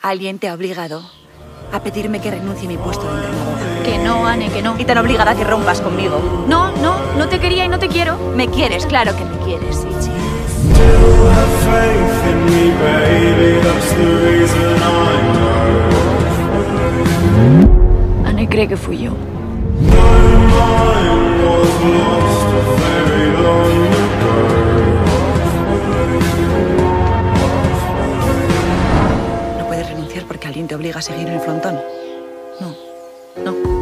Alguien te ha obligado a pedirme que renuncie a mi puesto de entrenadora. Que no, Anne, que no. Y tan obligada que rompas conmigo. No te quería y no te quiero. Me quieres, claro que me quieres, Ichi. Anne cree que fui yo. No puedes renunciar porque alguien te obliga a seguir en el frontón. No, no.